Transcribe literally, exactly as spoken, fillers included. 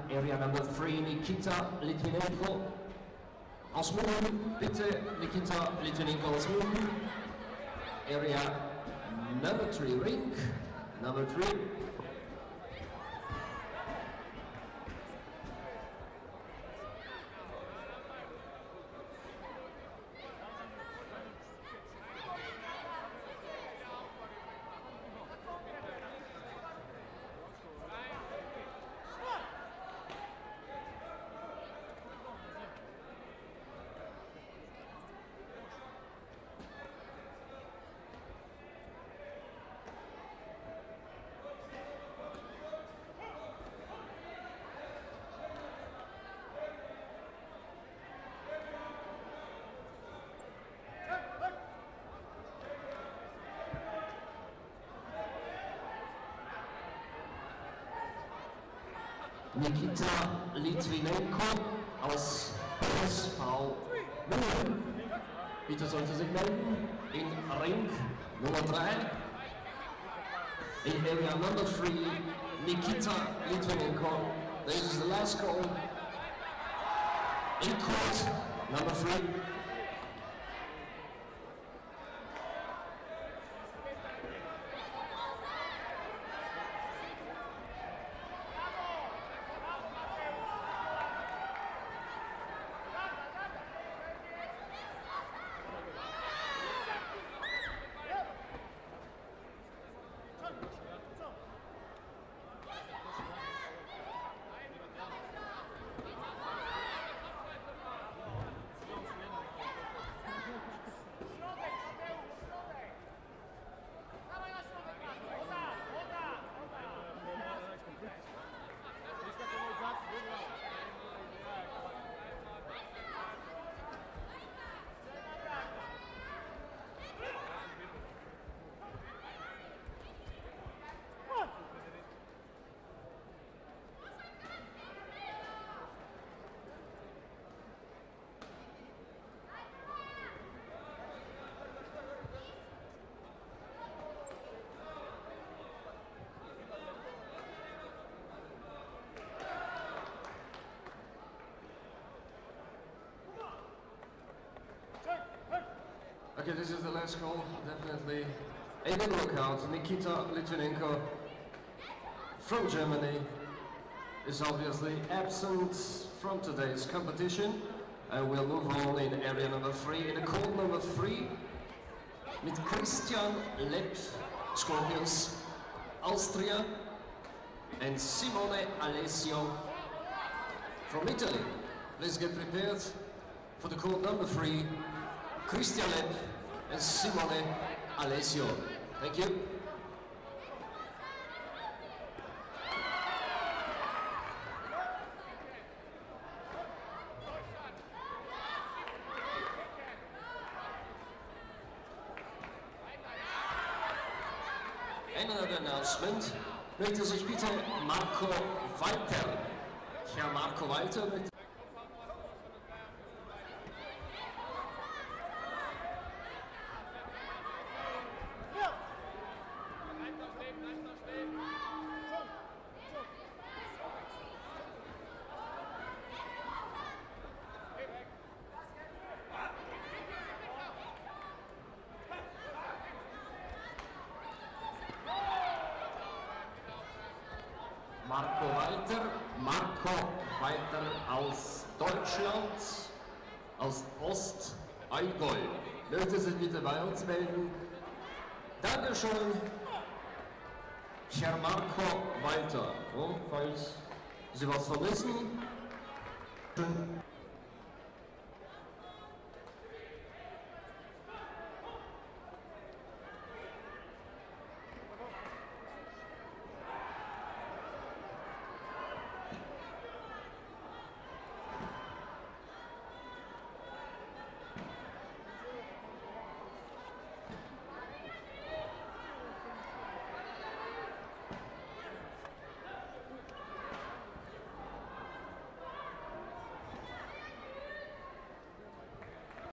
area number three, Nikita Litvinenko. Aus München, bitte Nikita Litvinenko aus München. Area number three, ring number three. Nikita Litvinenko aus S V München. Bitte sollte sich melden in Ring Nummer drei. In area number three, Nikita Litvinenko. This is the last call. In court number three. Okay, this is the last call, definitely. A good knockout. Nikita Litvinenko from Germany is obviously absent from today's competition. And we'll move on in area number three. In the call number three, with Christian Lepp, Scorpions, Austria, and Simone Alessio from Italy. Please get prepared for the call number three. Christian Lepp and Simone Alessio. Thank you. Another announcement. Möchte sich bitte Marco Walter. Herr Marco Walter mit Marco Walter, Marco Walter aus Deutschland, aus Ostallgäu. Möchte sich bitte bei uns melden. Dankeschön, Herr Marco Walter. Und falls Sie was vermissen,